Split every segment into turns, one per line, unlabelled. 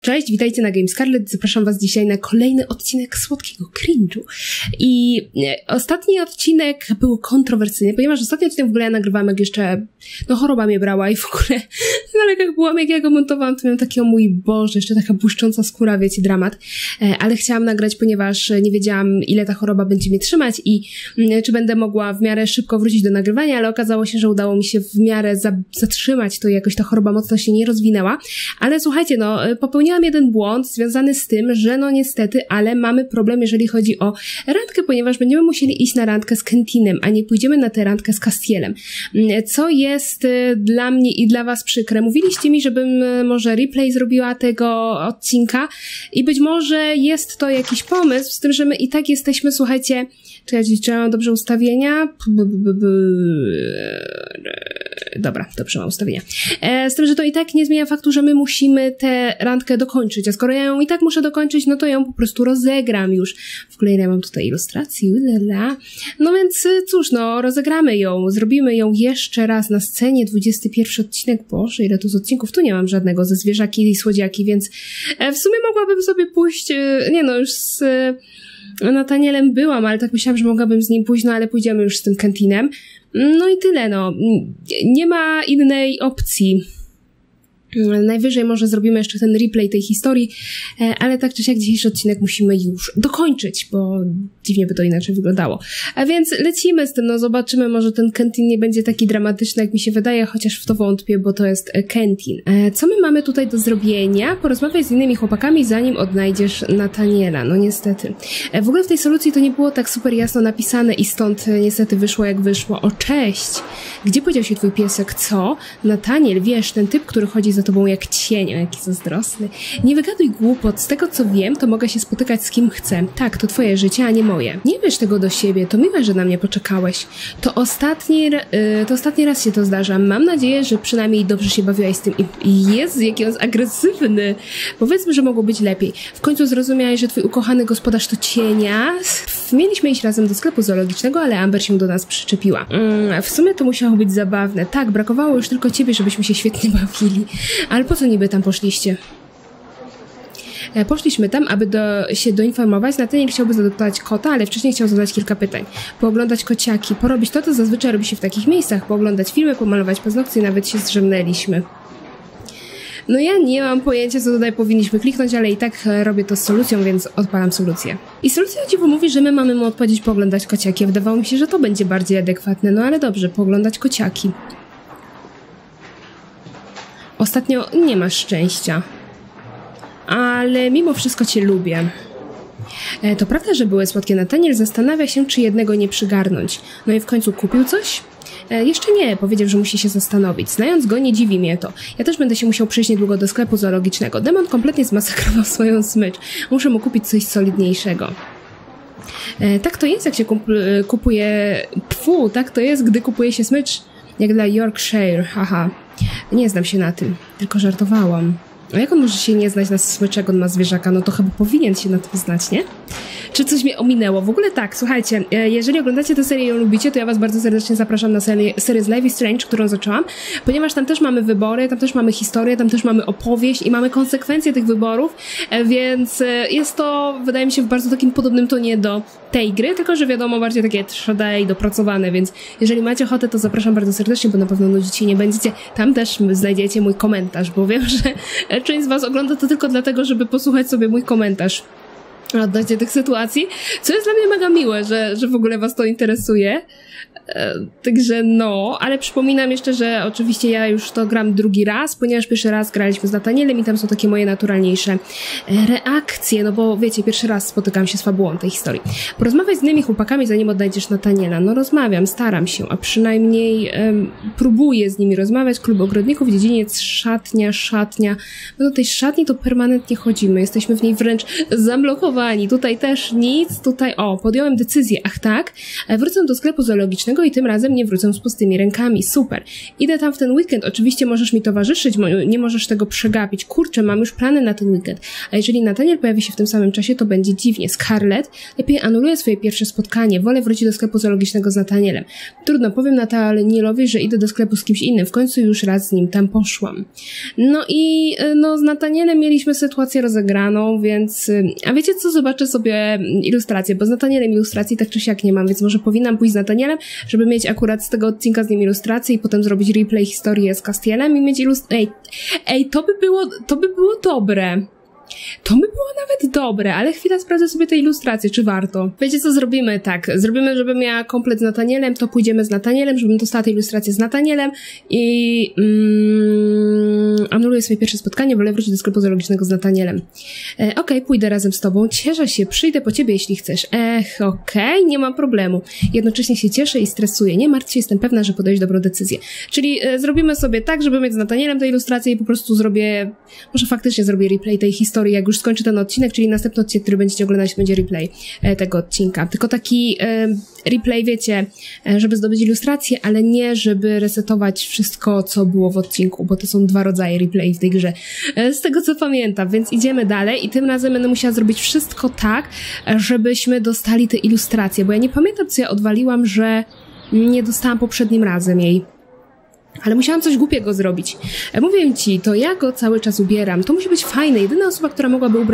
Cześć, witajcie na Game Scarlet. Zapraszam was dzisiaj na kolejny odcinek słodkiego cringe'u. I ostatni odcinek był kontrowersyjny, ponieważ ostatni odcinek w ogóle ja nagrywałam, jak jeszcze choroba mnie brała i w ogóle na lekach byłam, jak ja go montowałam, to miałam taki, o mój Boże, jeszcze taka błyszcząca skóra, wiecie, dramat. Ale chciałam nagrać, ponieważ nie wiedziałam, ile ta choroba będzie mnie trzymać i czy będę mogła w miarę szybko wrócić do nagrywania, ale okazało się, że udało mi się w miarę zatrzymać to i jakoś ta choroba mocno się nie rozwinęła. Ale słuchajcie, popełniłam jeden błąd związany z tym, że niestety, ale mamy problem, jeżeli chodzi o randkę, ponieważ będziemy musieli iść na randkę z Kentinem, a nie pójdziemy na tę randkę z Castielem. Co jest dla mnie i dla was przykre. Mówiliście mi, żebym może replay zrobiła tego odcinka i być może jest to jakiś pomysł, z tym, że my i tak jesteśmy, słuchajcie, czy ja mam dobrze ustawienia? Dobra, dobrze mam ustawienia. Z tym, że to i tak nie zmienia faktu, że my musimy tę randkę dokończyć, a skoro ja ją i tak muszę dokończyć, no to ją po prostu rozegram już. W kolejnej mam tutaj ilustracji, no więc cóż, rozegramy ją, zrobimy ją jeszcze raz na scenie, 21 odcinek, Boże, ile tu z odcinków, tu nie mam żadnego ze zwierzaki i słodziaki, więc w sumie mogłabym sobie pójść, już z Nathanielem byłam, ale tak myślałam, że mogłabym z nim pójść, ale pójdziemy już z tym Kentinem. No i tyle, nie ma innej opcji. Najwyżej może zrobimy jeszcze ten replay tej historii, ale tak czy siak dzisiejszy odcinek musimy już dokończyć, bo dziwnie by to inaczej wyglądało. A więc lecimy z tym, zobaczymy, może ten Kentin nie będzie taki dramatyczny, jak mi się wydaje, chociaż w to wątpię, bo to jest Kentin. Co my mamy tutaj do zrobienia? Porozmawiaj z innymi chłopakami, zanim odnajdziesz Nathaniela. Niestety. W ogóle w tej solucji to nie było tak super jasno napisane i stąd niestety wyszło jak wyszło. O, cześć! Gdzie podział się twój piesek? Co? Nathaniel, wiesz, ten typ, który chodzi za tobą jak cień, o jaki zazdrosny. Nie wygaduj głupot, z tego co wiem, to mogę się spotykać z kim chcę. Tak, to twoje życie, a nie moje. Nie bierz tego do siebie, to miłe, że na mnie poczekałeś. To ostatni raz się to zdarza. Mam nadzieję, że przynajmniej dobrze się bawiłaś z tym i jest jaki on jest agresywny. Powiedzmy, że mogło być lepiej. W końcu zrozumiałeś, że twój ukochany gospodarz to cienias. Mieliśmy iść razem do sklepu zoologicznego, ale Amber się do nas przyczepiła. W sumie to musiało być zabawne. Tak, brakowało już tylko ciebie, żebyśmy się świetnie bawili. Ale po co niby tam poszliście? Poszliśmy tam, aby się doinformować. Nathaniel chciałby zadoptować kota, ale wcześniej chciał zadać kilka pytań. Pooglądać kociaki. Porobić to zazwyczaj robi się w takich miejscach. Pooglądać filmy, pomalować paznokcie, nawet się zdrzemnęliśmy. Ja nie mam pojęcia, co tutaj powinniśmy kliknąć, ale i tak robię to z solucją, więc odpalam solucję. I solucja o dziwo mówi, że my mamy mu odpowiedzieć pooglądać kociaki. Wydawało mi się, że to będzie bardziej adekwatne, ale dobrze, pooglądać kociaki. Ostatnio nie masz szczęścia, ale mimo wszystko cię lubię. To prawda, że były słodkie. Nathaniel zastanawia się, czy jednego nie przygarnąć. I w końcu kupił coś? Jeszcze nie, powiedział, że musi się zastanowić. Znając go, nie dziwi mnie to. Ja też będę się musiał przyjść niedługo do sklepu zoologicznego. Demon kompletnie zmasakrował swoją smycz. Muszę mu kupić coś solidniejszego. Tak to jest, jak się kupuje... tak to jest, gdy kupuje się smycz jak dla Yorkshire. Haha. Nie znam się na tym, tylko żartowałam. A jak on może się nie znać na smycz, jak on ma zwierzaka? To chyba powinien się na tym znać, nie? Czy coś mnie ominęło? W ogóle tak, słuchajcie, jeżeli oglądacie tę serię i ją lubicie, to ja was bardzo serdecznie zapraszam na serię z Life is Strange, którą zaczęłam, ponieważ tam też mamy wybory, tam też mamy historię, tam też mamy opowieść i mamy konsekwencje tych wyborów, więc jest to, wydaje mi się, w bardzo takim podobnym tonie do tej gry, tylko że wiadomo, bardziej takie 3D i dopracowane, więc jeżeli macie ochotę, to zapraszam bardzo serdecznie, bo na pewno nudzić się nie będziecie. Tam też znajdziecie mój komentarz, bo wiem, że część z was ogląda to tylko dlatego, żeby posłuchać sobie mój komentarz odnośnie tych sytuacji, co jest dla mnie mega miłe, że w ogóle was to interesuje. Także ale przypominam jeszcze, że oczywiście ja już to gram drugi raz, ponieważ pierwszy raz graliśmy z Nathanielem i tam są takie moje naturalniejsze reakcje, bo wiecie, pierwszy raz spotykam się z fabułą tej historii. Porozmawiaj z innymi chłopakami, zanim odnajdziesz Nathaniela. Rozmawiam, staram się, a przynajmniej próbuję z nimi rozmawiać. Klub ogrodników, dziedziniec, szatnia. Do tej szatni to permanentnie chodzimy, jesteśmy w niej wręcz zablokowani kochani, tutaj też nic, tutaj, podjąłem decyzję, ach tak, wrócę do sklepu zoologicznego i tym razem nie wrócę z pustymi rękami, super. Idę tam w ten weekend, oczywiście możesz mi towarzyszyć, nie możesz tego przegapić, kurczę, mam już plany na ten weekend, a jeżeli Nathaniel pojawi się w tym samym czasie, to będzie dziwnie. Scarlett lepiej anuluje swoje pierwsze spotkanie, wolę wrócić do sklepu zoologicznego z Nathanielem. Trudno, powiem Nathanielowi, że idę do sklepu z kimś innym, w końcu już raz z nim tam poszłam. No i z Nathanielem mieliśmy sytuację rozegraną, więc... A wiecie co? Zobaczę sobie ilustrację, bo z Nathanielem ilustracji tak czy siak nie mam, więc może powinnam pójść z Nathanielem, żeby mieć akurat z tego odcinka z nim ilustrację i potem zrobić replay historię z Castielem i mieć ilustrację. Ej, to by było dobre. To by było nawet dobre, ale chwila, sprawdzę sobie te ilustracje, czy warto. Wiecie co, zrobimy tak, żebym miała komplet z Nathanielem, to pójdziemy z Nathanielem, żebym dostała te ilustracje z Nathanielem i anuluję swoje pierwsze spotkanie, wolę wrócić do sklepu zoologicznego z Nathanielem. Okej, pójdę razem z tobą, cieszę się, przyjdę po ciebie, jeśli chcesz. Okej, nie ma problemu. Jednocześnie się cieszę i stresuję, nie martw się, jestem pewna, że podejść dobrą decyzję. Czyli zrobimy sobie tak, żeby mieć z Nathanielem te ilustracje i po prostu może faktycznie zrobię replay tej historii, jak już skończę ten odcinek, czyli następny odcinek, który będziecie oglądać, będzie replay tego odcinka. Tylko taki replay, wiecie, żeby zdobyć ilustrację, ale nie, żeby resetować wszystko, co było w odcinku, bo to są 2 rodzaje replay w tej grze. Z tego, co pamiętam, więc idziemy dalej i tym razem będę musiała zrobić wszystko tak, żebyśmy dostali te ilustracje, bo ja nie pamiętam, co ja odwaliłam, że nie dostałam poprzednim razem jej. Ale musiałam coś głupiego zrobić. Mówię ci, to ja go cały czas ubieram. To musi być fajne. Jedyna osoba, którą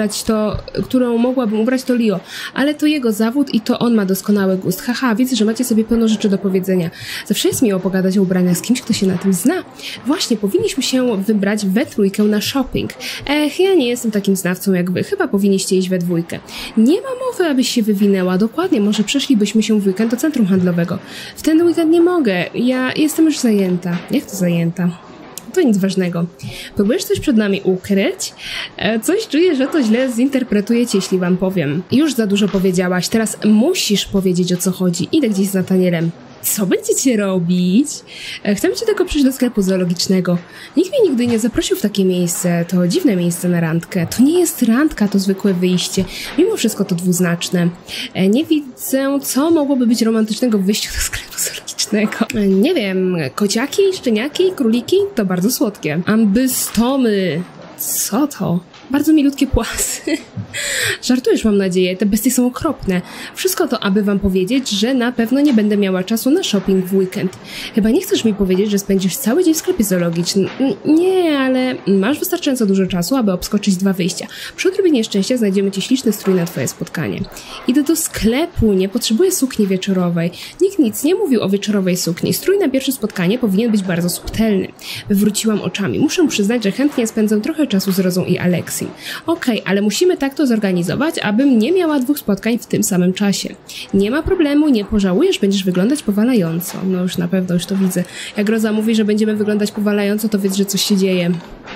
mogłabym ubrać, to Leo. Ale to jego zawód i to on ma doskonały gust. Haha, widzę, że macie sobie pełno rzeczy do powiedzenia. Zawsze jest miło pogadać o ubraniach z kimś, kto się na tym zna. Właśnie, powinniśmy się wybrać we trójkę na shopping. Ja nie jestem takim znawcą jak wy. Chyba powinniście iść we dwójkę. Nie ma mowy, abyś się wywinęła. Dokładnie, może przeszlibyśmy się w weekend do centrum handlowego. W ten weekend nie mogę. Ja jestem już zajęta. Jak to zajęta? To nic ważnego. Próbujesz coś przed nami ukryć? Coś czuję, że to źle zinterpretujecie, jeśli wam powiem. Już za dużo powiedziałaś, teraz musisz powiedzieć, o co chodzi. Idę gdzieś z Nathanielem. Co będziecie robić? Chcemy cię tylko przyjść do sklepu zoologicznego. Nikt mnie nigdy nie zaprosił w takie miejsce. To dziwne miejsce na randkę. To nie jest randka, to zwykłe wyjście. Mimo wszystko to dwuznaczne. Nie widzę, co mogłoby być romantycznego w wyjściu do sklepu zoologicznego. Nie wiem, kociaki, szczeniaki, króliki? To bardzo słodkie. Ambystomy. Co to? Bardzo milutkie płasy. Żartujesz, mam nadzieję, te bestie są okropne. Wszystko to, aby wam powiedzieć, że na pewno nie będę miała czasu na shopping w weekend. Chyba nie chcesz mi powiedzieć, że spędzisz cały dzień w sklepie zoologicznym. Nie, ale masz wystarczająco dużo czasu, aby obskoczyć 2 wyjścia. Przy odrobinie szczęścia znajdziemy ci śliczny strój na twoje spotkanie. Idę do sklepu, nie potrzebuję sukni wieczorowej. Nikt nic nie mówił o wieczorowej sukni. Strój na pierwsze spotkanie powinien być bardzo subtelny. Wywróciłam oczami. Muszę przyznać, że chętnie spędzę trochę czasu z Rozą i Alexi. Okej, ale musimy tak to zorganizować, abym nie miała 2 spotkań w tym samym czasie. Nie ma problemu, nie pożałujesz, będziesz wyglądać powalająco. No już na pewno, już to widzę. Jak Roza mówi, że będziemy wyglądać powalająco, to wiedz, że coś się dzieje.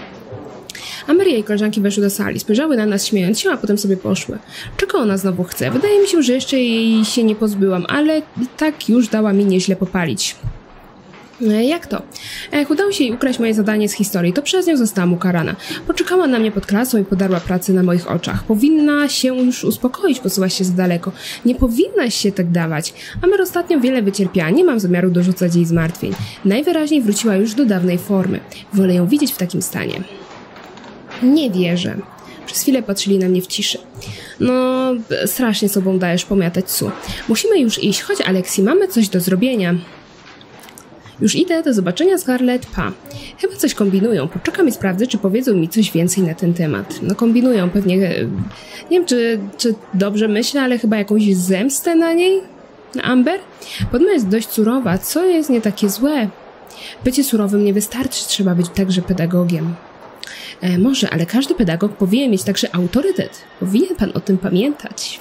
A Maria i koleżanki weszły do sali, spojrzały na nas śmiejąc się, a potem sobie poszły. Czego ona znowu chce? Wydaje mi się, że jeszcze jej się nie pozbyłam, ale tak już dała mi nieźle popalić. Jak to? Udało się jej ukraść moje zadanie z historii, to przez nią zostałam ukarana. Poczekała na mnie pod klasą i podarła pracę na moich oczach. Powinna się już uspokoić, posuwaś się za daleko. Nie powinnaś się tak dawać. Amer ostatnio wiele wycierpiała, nie mam zamiaru dorzucać jej zmartwień. Najwyraźniej wróciła już do dawnej formy. Wolę ją widzieć w takim stanie. Nie wierzę. Przez chwilę patrzyli na mnie w ciszy. No, strasznie sobą dajesz pomiatać, Su. Musimy już iść, chodź Alexi, mamy coś do zrobienia. Już idę, do zobaczenia, Scarlett, pa. Chyba coś kombinują, poczekam i sprawdzę, czy powiedzą mi coś więcej na ten temat. No kombinują, pewnie, nie wiem, czy dobrze myślę, ale chyba jakąś zemstę na niej? Na Amber? Podobno jest dość surowa, co jest nie takie złe? Bycie surowym nie wystarczy, trzeba być także pedagogiem. Może, ale każdy pedagog powinien mieć także autorytet. Powinien pan o tym pamiętać.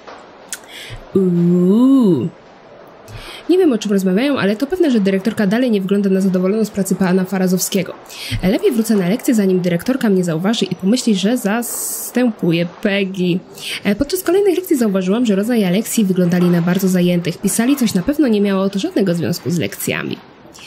Nie wiem, o czym rozmawiają, ale to pewne, że dyrektorka dalej nie wygląda na zadowoloną z pracy pana Farazowskiego. Lepiej wrócę na lekcję, zanim dyrektorka mnie zauważy i pomyśli, że zastępuję Peggy. Podczas kolejnych lekcji zauważyłam, że Roza i Alexi wyglądali na bardzo zajętych. Pisali coś, na pewno nie miało to żadnego związku z lekcjami.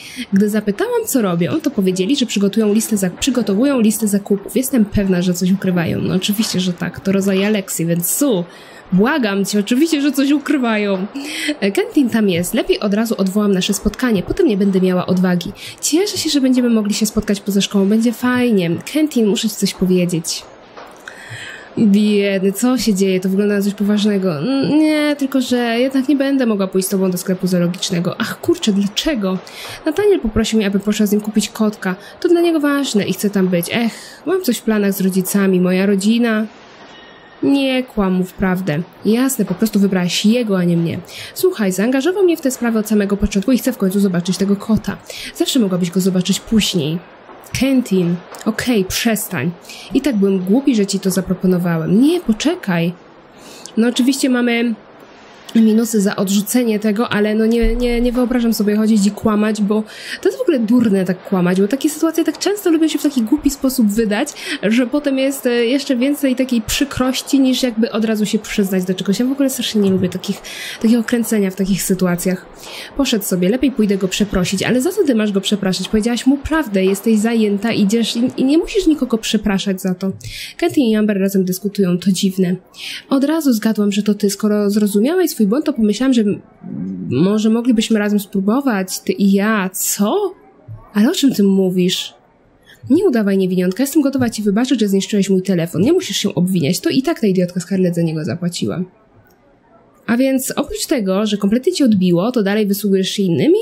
Gdy zapytałam, co robią, to powiedzieli, że przygotowują listę zakupów. Jestem pewna, że coś ukrywają. No oczywiście, że tak. To rodzaj Aleksji, więc błagam cię, oczywiście, że coś ukrywają. Quentin tam jest. Lepiej od razu odwołam nasze spotkanie. Potem nie będę miała odwagi. Cieszę się, że będziemy mogli się spotkać poza szkołą. Będzie fajnie. Quentin, muszę ci coś powiedzieć. Biedny, co się dzieje? To wygląda na coś poważnego. Nie, tylko że jednak nie będę mogła pójść z tobą do sklepu zoologicznego. Ach, kurczę, dlaczego? Nathaniel poprosił mnie, aby poszła z nim kupić kotka. To dla niego ważne i chcę tam być. Mam coś w planach z rodzicami. Moja rodzina... Nie kłam, mów prawdę. Jasne, po prostu wybrałaś jego, a nie mnie. Słuchaj, zaangażował mnie w tę sprawę od samego początku i chcę w końcu zobaczyć tego kota. Zawsze mogłabyś go zobaczyć później. Quentin, okej, przestań. I tak byłem głupi, że ci to zaproponowałem. Nie, poczekaj. No oczywiście mamy minusy za odrzucenie tego, ale no nie wyobrażam sobie chodzić i kłamać, bo to jest w ogóle durne tak kłamać, bo takie sytuacje tak często lubią się w taki głupi sposób wydać, że potem jest jeszcze więcej takiej przykrości, niż jakby od razu się przyznać do czegoś. Ja w ogóle strasznie nie lubię takiego kręcenia w takich sytuacjach. Poszedł sobie, lepiej pójdę go przeprosić, ale za co ty masz go przepraszać? Powiedziałaś mu prawdę, jesteś zajęta, idziesz i nie musisz nikogo przepraszać za to. Quentin i Amber razem dyskutują, to dziwne. Od razu zgadłam, że to ty, skoro zrozumiałeś swój błąd, to pomyślałam, że może moglibyśmy razem spróbować, ty i ja. Co? Ale o czym ty mówisz? Nie udawaj niewiniątka, jestem gotowa ci wybaczyć, że zniszczyłeś mój telefon. Nie musisz się obwiniać, to i tak ta idiotka Scarlett za niego zapłaciła. A więc oprócz tego, że kompletnie ci odbiło, to dalej wysługujesz się innymi?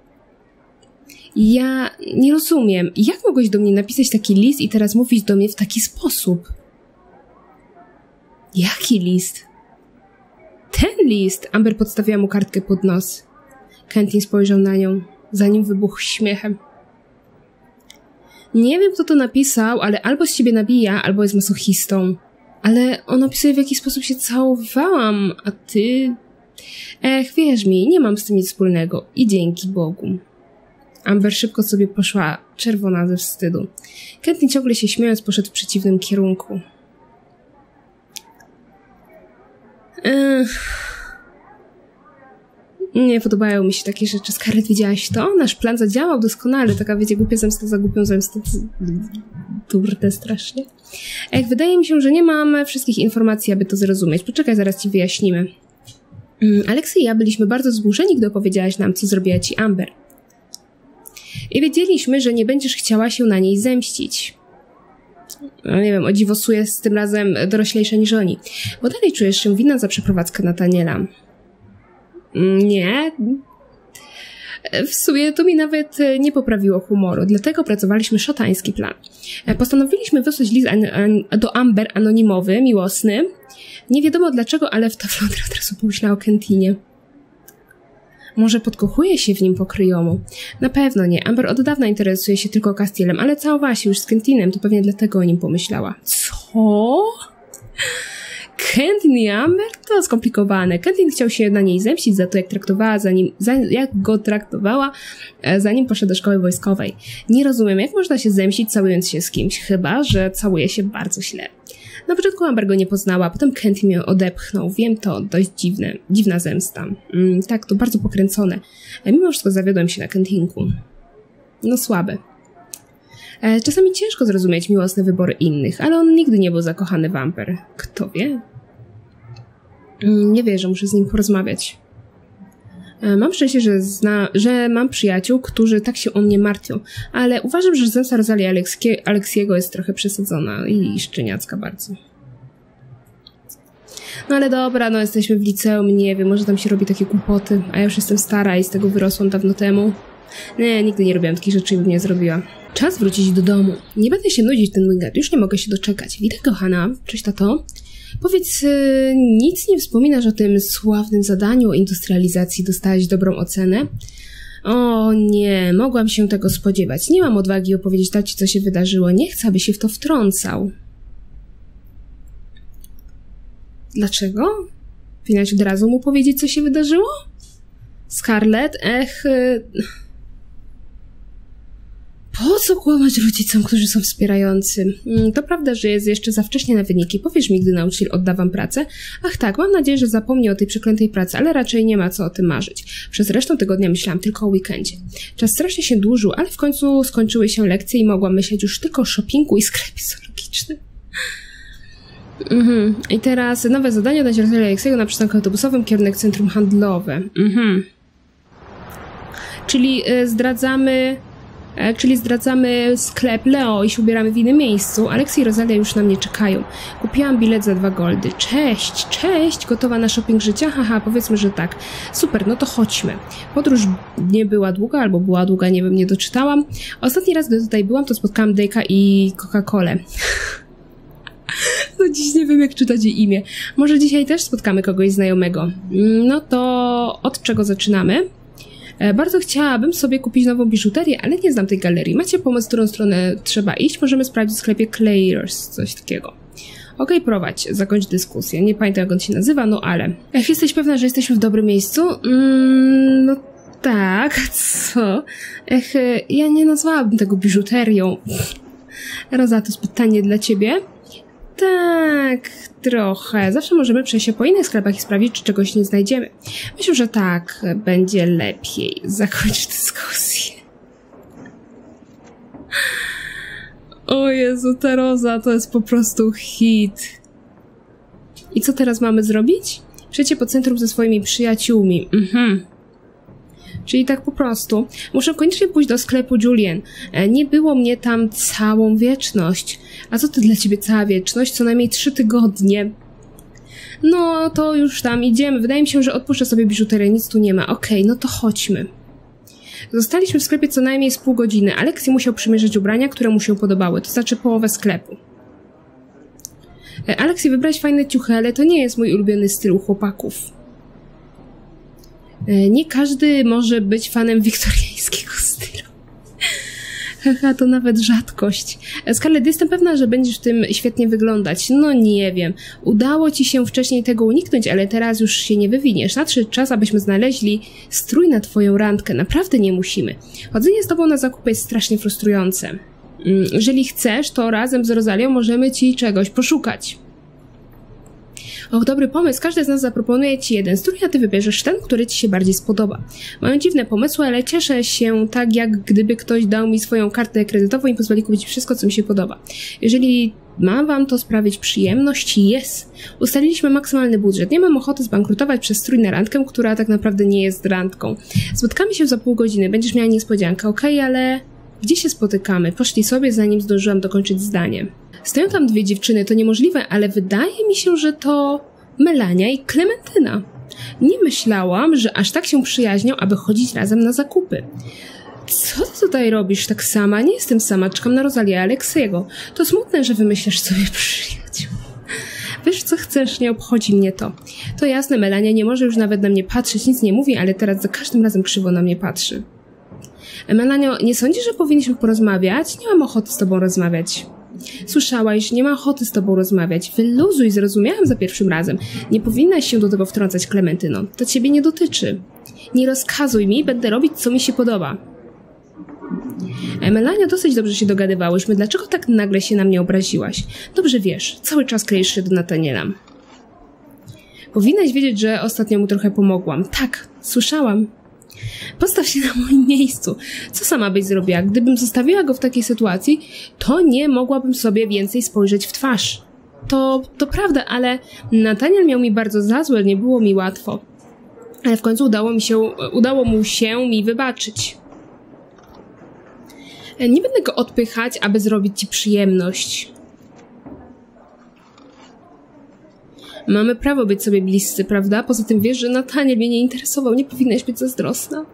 Ja nie rozumiem. Jak mogłeś do mnie napisać taki list i teraz mówić do mnie w taki sposób? Jaki list? Ten list! Amber podstawiła mu kartkę pod nos. Quentin spojrzał na nią, zanim wybuchł śmiechem. Nie wiem, kto to napisał, ale albo z ciebie nabija, albo jest masochistą. Ale on opisuje, w jaki sposób się całowałam, a ty... wierz mi, nie mam z tym nic wspólnego. I dzięki Bogu. Amber szybko sobie poszła, czerwona ze wstydu. Quentin ciągle się śmiejąc poszedł w przeciwnym kierunku. Nie podobają mi się takie rzeczy. Scarlett, widziałaś to? Nasz plan zadziałał doskonale. Taka, wiecie, głupia zemsta za głupią zemstę. Durne strasznie. Wydaje mi się, że nie mam wszystkich informacji, aby to zrozumieć. Poczekaj, zaraz ci wyjaśnimy. Aleksy i ja byliśmy bardzo zburzeni, gdy opowiedziałaś nam, co zrobiła ci Amber. I wiedzieliśmy, że nie będziesz chciała się na niej zemścić. No nie wiem, o dziwo Sue jest tym razem doroślejsza niż oni. Bo dalej czujesz się winna za przeprowadzkę Nathaniela. Nie. W sumie to mi nawet nie poprawiło humoru, dlatego pracowaliśmy szatański plan. Postanowiliśmy wysłać list do Amber anonimowy, miłosny. Nie wiadomo dlaczego, ale w to Flodra od razu pomyślała o Quentinie. Może podkochuje się w nim po kryjomu? Na pewno nie. Amber od dawna interesuje się tylko Castielem, ale całowała się już z Quentinem, to pewnie dlatego o nim pomyślała. Co? Quentin i Amber? To skomplikowane. Quentin chciał się na niej zemścić za to, jak go traktowała, zanim poszedł do szkoły wojskowej. Nie rozumiem, jak można się zemścić, całując się z kimś, chyba że całuje się bardzo źle. Na początku Amber go nie poznała, potem Quentin ją odepchnął. Wiem, to dość dziwna zemsta. Tak, to bardzo pokręcone. Mimo wszystko zawiodłem się na Quentinku. No słabe. Czasami ciężko zrozumieć miłosne wybory innych, ale on nigdy nie był zakochany w Amber. Kto wie? Nie wierzę, muszę z nim porozmawiać. Mam szczęście, że mam przyjaciół, którzy tak się o mnie martwią, ale uważam, że zemsta Rosalie Aleksiego jest trochę przesadzona i szczeniacka bardzo. No ale dobra, no jesteśmy w liceum, nie wiem, może tam się robi takie głupoty, a ja już jestem stara i z tego wyrosłam dawno temu. Nie, nigdy nie robiłam takich rzeczy i bym nie zrobiła. Czas wrócić do domu. Nie będę się nudzić ten weekend, już nie mogę się doczekać. Witaj, kochana. Cześć, tato. Powiedz, nic nie wspominasz o tym sławnym zadaniu o industrializacji? Dostałaś dobrą ocenę? O nie, mogłam się tego spodziewać. Nie mam odwagi opowiedzieć tacie, co się wydarzyło. Nie chcę, aby się w to wtrącał. Dlaczego? Powinnaś od razu mu powiedzieć, co się wydarzyło? Scarlett, Po co kłamać rodzicom, którzy są wspierający? To prawda, że jest jeszcze za wcześnie na wyniki. Powiesz mi, gdy nauczyciel odda wam pracę? Ach tak, mam nadzieję, że zapomni o tej przeklętej pracy, ale raczej nie ma co o tym marzyć. Przez resztę tygodnia myślałam tylko o weekendzie. Czas strasznie się dłużył, ale w końcu skończyły się lekcje i mogłam myśleć już tylko o shoppingu i sklepie zoologicznym. I teraz nowe zadanie od Aleksiego na przystanku autobusowym, kierunek centrum handlowe. Czyli zdradzamy sklep Leo i się ubieramy w innym miejscu. Aleksy i Rosalia już na mnie czekają. Kupiłam bilet za 2 goldy. Cześć! Gotowa na shopping życia? Haha, powiedzmy, że tak. Super, no to chodźmy. Podróż nie była długa, albo była długa, nie wiem, nie doczytałam. Ostatni raz, gdy tutaj byłam, to spotkałam Dake'a i Coca-Colę. No dziś nie wiem, jak czytać jej imię. Może dzisiaj też spotkamy kogoś znajomego. No to od czego zaczynamy? Bardzo chciałabym sobie kupić nową biżuterię, ale nie znam tej galerii. Macie pomysł, w którą stronę trzeba iść? Możemy sprawdzić w sklepie Claire's, coś takiego. Okej, prowadź, zakończ dyskusję. Nie pamiętam, jak on się nazywa, no ale... Jesteś pewna, że jesteśmy w dobrym miejscu? No tak, co? Ja nie nazwałabym tego biżuterią. Roza, to jest pytanie dla ciebie? Tak, trochę. Zawsze możemy przejść się po innych sklepach i sprawdzić, czy czegoś nie znajdziemy. Myślę, że tak będzie lepiej. Zakończ dyskusję. O Jezu, ta Roza to jest po prostu hit. I co teraz mamy zrobić? Przejście po centrum ze swoimi przyjaciółmi. Czyli tak po prostu. Muszę koniecznie pójść do sklepu Julian. Nie było mnie tam całą wieczność. A co to dla ciebie cała wieczność? Co najmniej 3 tygodnie. No to już tam idziemy. Wydaje mi się, że odpuszczę sobie biżuterię. Nic tu nie ma. Okej, no to chodźmy. Zostaliśmy w sklepie co najmniej z pół godziny. Aleksy musiał przymierzyć ubrania, które mu się podobały. To znaczy połowę sklepu. Aleksy, wybrałeś fajne ciuchy, ale to nie jest mój ulubiony styl u chłopaków. Nie każdy może być fanem wiktoriańskiego stylu. Haha, to nawet rzadkość. Scarlett, jestem pewna, że będziesz w tym świetnie wyglądać. No nie wiem. Udało ci się wcześniej tego uniknąć, ale teraz już się nie wywiniesz. Nadszedł czas, abyśmy znaleźli strój na twoją randkę. Naprawdę nie musimy. Chodzenie z tobą na zakupy jest strasznie frustrujące. Jeżeli chcesz, to razem z Rosalią możemy ci czegoś poszukać. Och, dobry pomysł. Każdy z nas zaproponuje ci jeden strój, a ty wybierzesz ten, który ci się bardziej spodoba. Mają dziwne pomysły, ale cieszę się tak, jak gdyby ktoś dał mi swoją kartę kredytową i pozwoli kupić wszystko, co mi się podoba. Jeżeli ma wam to sprawić przyjemność, jest. Ustaliliśmy maksymalny budżet. Nie mam ochoty zbankrutować przez strój na randkę, która tak naprawdę nie jest randką. Spotkamy się za pół godziny. Będziesz miała niespodziankę, okej, ale... Gdzie się spotykamy? Poszli sobie, zanim zdążyłam dokończyć zdanie. Stoją tam 2 dziewczyny, to niemożliwe, ale wydaje mi się, że to Melania i Klementyna. Nie myślałam, że aż tak się przyjaźnią, aby chodzić razem na zakupy. Co ty tutaj robisz tak sama? Nie jestem sama, czekam na Rosalię Aleksiego. To smutne, że wymyślasz sobie przyjaciół. Wiesz, co chcesz, nie obchodzi mnie to. To jasne, Melania nie może już nawet na mnie patrzeć, nic nie mówi, ale teraz za każdym razem krzywo na mnie patrzy. Melanio, nie sądzisz, że powinniśmy porozmawiać? Nie mam ochoty z tobą rozmawiać. Słyszałaś, nie ma ochoty z tobą rozmawiać. Wyluzuj, zrozumiałam za pierwszym razem. Nie powinnaś się do tego wtrącać, Klementyno. To ciebie nie dotyczy. Nie rozkazuj mi, będę robić, co mi się podoba. Melania, dosyć dobrze się dogadywałyśmy. Dlaczego tak nagle się na mnie obraziłaś? Dobrze wiesz, cały czas kleisz się do Nathaniela. Powinnaś wiedzieć, że ostatnio mu trochę pomogłam. Tak, słyszałam. Postaw się na moim miejscu. Co sama byś zrobiła? Gdybym zostawiła go w takiej sytuacji, to nie mogłabym sobie więcej spojrzeć w twarz. To prawda, ale Nathaniel miał mi bardzo za złe, nie było mi łatwo. Ale w końcu udało mu się mi wybaczyć. Nie będę go odpychać, aby zrobić ci przyjemność. Mamy prawo być sobie bliscy, prawda? Poza tym wiesz, że Nathaniel mnie nie interesował, nie powinnaś być zazdrosna.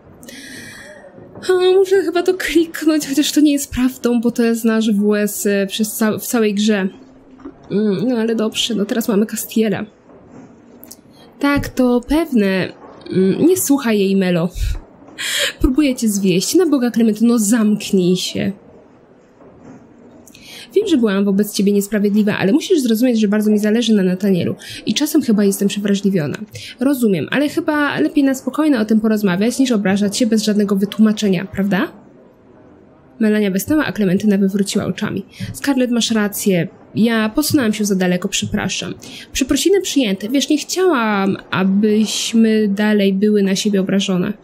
Muszę chyba to kliknąć, chociaż to nie jest prawdą, bo to jest nasz WS w całej grze. No ale dobrze, no teraz mamy Castiela. Tak, to pewne. Nie słuchaj jej, Melo. Próbuję cię zwieść. Na Boga, Klementyno, zamknij się. Wiem, że byłam wobec ciebie niesprawiedliwa, ale musisz zrozumieć, że bardzo mi zależy na Nathanielu i czasem chyba jestem przewrażliwiona. Rozumiem, ale chyba lepiej na spokojnie o tym porozmawiać, niż obrażać się bez żadnego wytłumaczenia, prawda? Melania westnęła, a Klementyna wywróciła oczami. Scarlett, masz rację. Ja posunęłam się za daleko, przepraszam. Przeprosiny przyjęte. Wiesz, nie chciałam, abyśmy dalej były na siebie obrażone.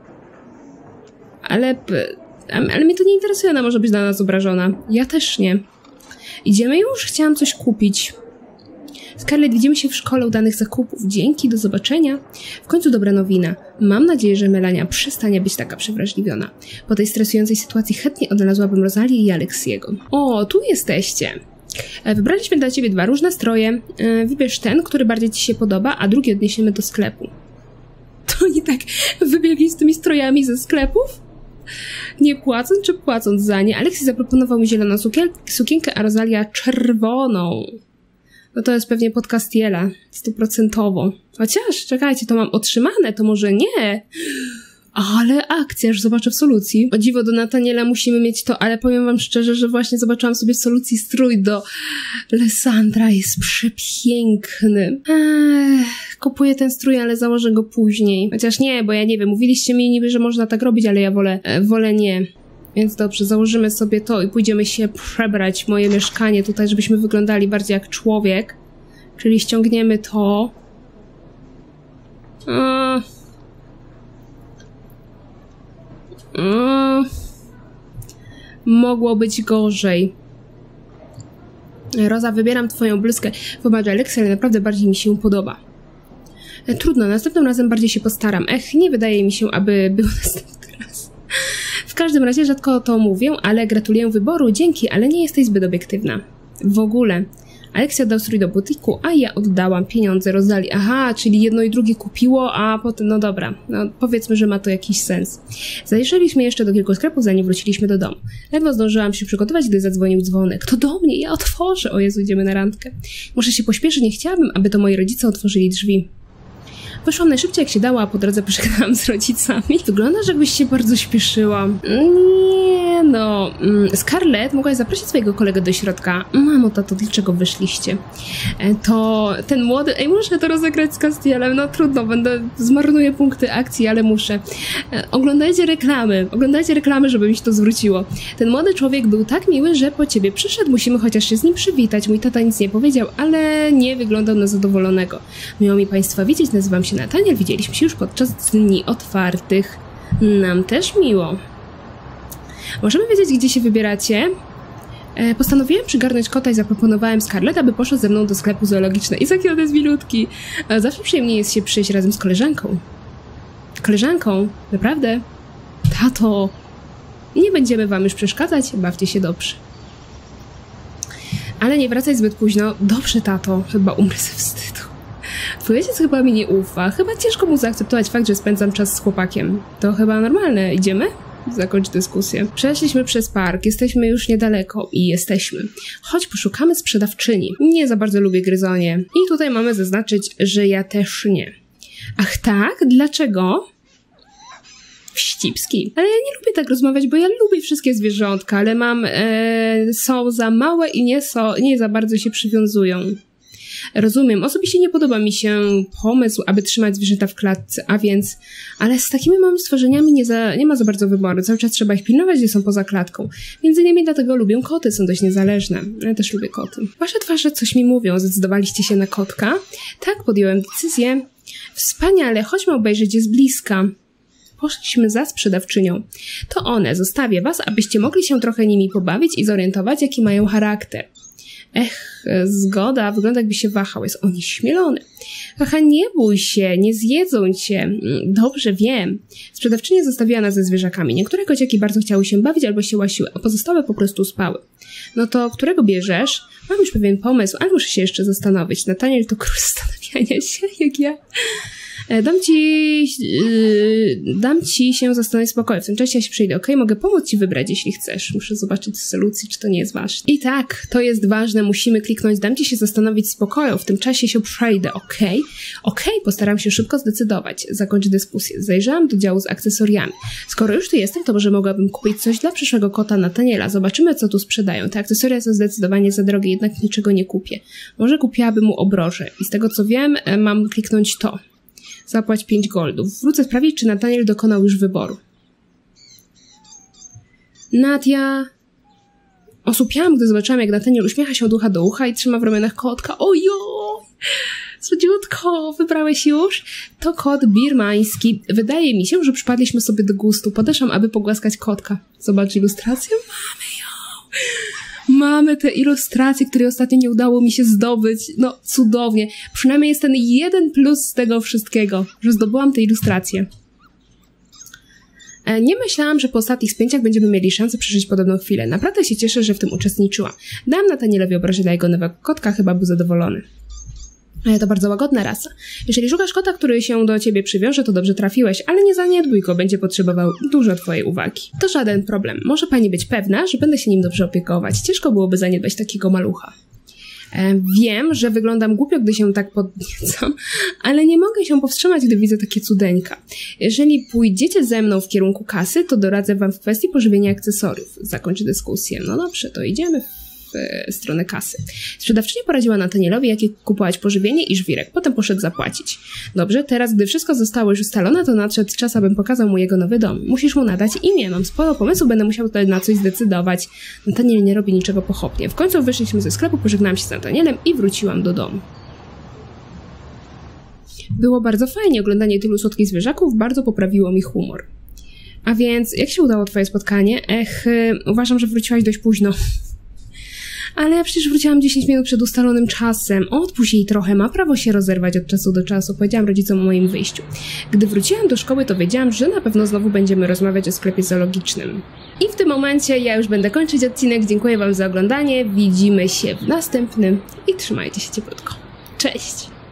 Ale mnie to nie interesuje, ona może być na nas obrażona. Ja też nie. Idziemy już? Chciałam coś kupić. Scarlett, widzimy się w szkole udanych zakupów. Dzięki, do zobaczenia. W końcu dobra nowina. Mam nadzieję, że Melania przestanie być taka przewrażliwiona. Po tej stresującej sytuacji chętnie odnalazłabym Rozalię i Aleksiego. O, tu jesteście. Wybraliśmy dla ciebie 2 różne stroje. Wybierz ten, który bardziej ci się podoba, a drugi odniesiemy do sklepu. To oni tak wybiegli z tymi strojami ze sklepów? Nie płacąc czy płacąc za nie? Aleksi zaproponował mi zieloną sukienkę, a Rosalia czerwoną. No to jest pewnie pod Castiela, 100%. Chociaż, czekajcie, to mam otrzymane, to może nie. Ale akcja, już zobaczę w solucji. O dziwo, do Nataniela musimy mieć to, ale powiem wam szczerze, że właśnie zobaczyłam sobie w solucji strój do Lysandra, jest przepiękny. Kupuję ten strój, ale założę go później. Chociaż nie, bo ja nie wiem, mówiliście mi niby, że można tak robić, ale ja wolę nie. Więc dobrze, założymy sobie to i pójdziemy się przebrać w moje mieszkanie tutaj, żebyśmy wyglądali bardziej jak człowiek. Czyli ściągniemy to. Mogło być gorzej. Roza, wybieram twoją bluzkę. Wybacz, Aleksja, ale naprawdę bardziej mi się podoba. Trudno, następnym razem bardziej się postaram. Nie wydaje mi się, aby był następny raz. W każdym razie rzadko to mówię, ale gratuluję wyboru, dzięki, ale nie jesteś zbyt obiektywna. W ogóle. Aleksja oddał strój do butiku, a ja oddałam pieniądze Rosalii. Aha, czyli jedno i drugie kupiło, a potem, no dobra, no powiedzmy, że ma to jakiś sens. Zajrzeliśmy jeszcze do kilku sklepów, zanim wróciliśmy do domu. Ledwo zdążyłam się przygotować, gdy zadzwonił dzwonek. To do mnie, ja otworzę. O Jezu, idziemy na randkę. Muszę się pośpieszyć, nie chciałabym, aby to moi rodzice otworzyli drzwi. Wyszłam najszybciej jak się dało, a po drodze pożegnałam z rodzicami. Wyglądasz, jakbyś się bardzo śpieszyła. Nie no. Scarlett, mogłaś zaprosić swojego kolegę do środka. Mamo, tato, dlaczego wyszliście? To ten młody... muszę to rozegrać z Castielem. No trudno, zmarnuję punkty akcji, ale muszę. Oglądajcie reklamy, żeby mi się to zwróciło. Ten młody człowiek był tak miły, że po ciebie przyszedł. Musimy chociaż się z nim przywitać. Mój tata nic nie powiedział, ale nie wyglądał na zadowolonego. Miło mi państwa widzieć, nazywam się Nataniel, widzieliśmy się już podczas dni otwartych. Nam też miło. Możemy wiedzieć, gdzie się wybieracie? Postanowiłem przygarnąć kota i zaproponowałem Scarlett, aby poszła ze mną do sklepu zoologicznego. I jaki on jest milutki. Zawsze przyjemnie jest się przyjść razem z koleżanką. Koleżanką? Naprawdę? Tato, nie będziemy wam już przeszkadzać, bawcie się dobrze. Ale nie wracaj zbyt późno. Dobrze, tato, chyba umrę ze wstydu. Twój ojciec chyba mi nie ufa. Chyba ciężko mu zaakceptować fakt, że spędzam czas z chłopakiem. To chyba normalne. Idziemy? Zakończ dyskusję. Przeszliśmy przez park, jesteśmy już niedaleko i jesteśmy. Chodź, poszukamy sprzedawczyni. Nie za bardzo lubię gryzonie. I tutaj mamy zaznaczyć, że ja też nie. Ach tak? Dlaczego? Wścibski. Ale ja nie lubię tak rozmawiać, bo ja lubię wszystkie zwierzątka, ale są za małe i nie za bardzo się przywiązują. Rozumiem, osobiście nie podoba mi się pomysł, aby trzymać zwierzęta w klatce, a więc... Ale z takimi małymi stworzeniami nie ma za bardzo wyboru. Cały czas trzeba ich pilnować, gdzie są poza klatką. Między innymi dlatego lubię koty, są dość niezależne. Ja też lubię koty. Wasze twarze coś mi mówią. Zdecydowaliście się na kotka? Tak, podjąłem decyzję. Wspaniale, chodźmy obejrzeć je z bliska. Poszliśmy za sprzedawczynią. To one, zostawię was, abyście mogli się trochę nimi pobawić i zorientować, jaki mają charakter. Zgoda, wygląda jakby się wahał, jest onieśmielony. Haha, nie bój się, nie zjedzą cię. Dobrze, wiem. Sprzedawczynia zostawiła nas ze zwierzakami. Niektóre kociaki bardzo chciały się bawić albo się łasiły, a pozostałe po prostu spały. No to którego bierzesz? Mam już pewien pomysł, ale muszę się jeszcze zastanowić. Nataniel to król zastanawiania się, jak ja... Dam ci się zastanowić spokoju. W tym czasie ja się przyjdę. Okej, mogę pomóc ci wybrać, jeśli chcesz. Muszę zobaczyć w solucji, czy to nie jest ważne. I tak, to jest ważne. Musimy kliknąć. Dam ci się zastanowić spokoju. W tym czasie się przejdę. Okej, postaram się szybko zdecydować. Zakończę dyskusję. Zajrzałam do działu z akcesoriami. Skoro już tu jestem, to może mogłabym kupić coś dla przyszłego kota Nataniela. Zobaczymy, co tu sprzedają. Te akcesoria są zdecydowanie za drogie, jednak niczego nie kupię. Może kupiłabym mu obroże. I z tego, co wiem, mam kliknąć to. Zapłać 5 goldów. Wrócę sprawdzić, czy Nataniel dokonał już wyboru. Nadia... Osłupiałam, gdy zobaczyłam, jak Nathaniel uśmiecha się od ucha do ucha i trzyma w ramionach kotka. Ojoj! Słodziutko, wybrałeś już? To kot birmański. Wydaje mi się, że przypadliśmy sobie do gustu. Podeszłam, aby pogłaskać kotka. Zobacz ilustrację. Mamy ją! Mamy te ilustracje, które ostatnio nie udało mi się zdobyć. No, cudownie. Przynajmniej jest ten jeden plus z tego wszystkiego, że zdobyłam te ilustracje. Nie myślałam, że po ostatnich spięciach będziemy mieli szansę przeżyć podobną chwilę. Naprawdę się cieszę, że w tym uczestniczyłam. Dałam Nathanielowi obrazie dla jego nowego kotka, chyba był zadowolony. To bardzo łagodna rasa. Jeżeli szukasz kota, który się do ciebie przywiąże, to dobrze trafiłeś, ale nie zaniedbuj go, będzie potrzebował dużo twojej uwagi. To żaden problem. Może pani być pewna, że będę się nim dobrze opiekować. Ciężko byłoby zaniedbać takiego malucha. Wiem, że wyglądam głupio, gdy się tak podniecam, ale nie mogę się powstrzymać, gdy widzę takie cudeńka. Jeżeli pójdziecie ze mną w kierunku kasy, to doradzę wam w kwestii pożywienia akcesoriów. Zakończę dyskusję. No dobrze, to idziemy w stronę kasy. Sprzedawczyni poradziła Nathanielowi, jakie kupować pożywienie i żwirek. Potem poszedł zapłacić. Dobrze, teraz, gdy wszystko zostało już ustalone, to nadszedł czas, abym pokazał mu jego nowy dom. Musisz mu nadać imię. Mam sporo pomysłów, będę musiał tutaj na coś zdecydować. Nathaniel nie robi niczego pochopnie. W końcu wyszliśmy ze sklepu, pożegnałam się z Nathanielem i wróciłam do domu. Było bardzo fajnie. Oglądanie tylu słodkich zwierzaków bardzo poprawiło mi humor. A więc, jak się udało twoje spotkanie? Uważam, że wróciłaś dość późno. Ale ja przecież wróciłam 10 minut przed ustalonym czasem. Odpuść jej trochę, ma prawo się rozerwać od czasu do czasu. Powiedziałam rodzicom o moim wyjściu. Gdy wróciłam do szkoły, to wiedziałam, że na pewno znowu będziemy rozmawiać o sklepie zoologicznym. I w tym momencie ja już będę kończyć odcinek. Dziękuję wam za oglądanie. Widzimy się w następnym i trzymajcie się cieplutko. Cześć!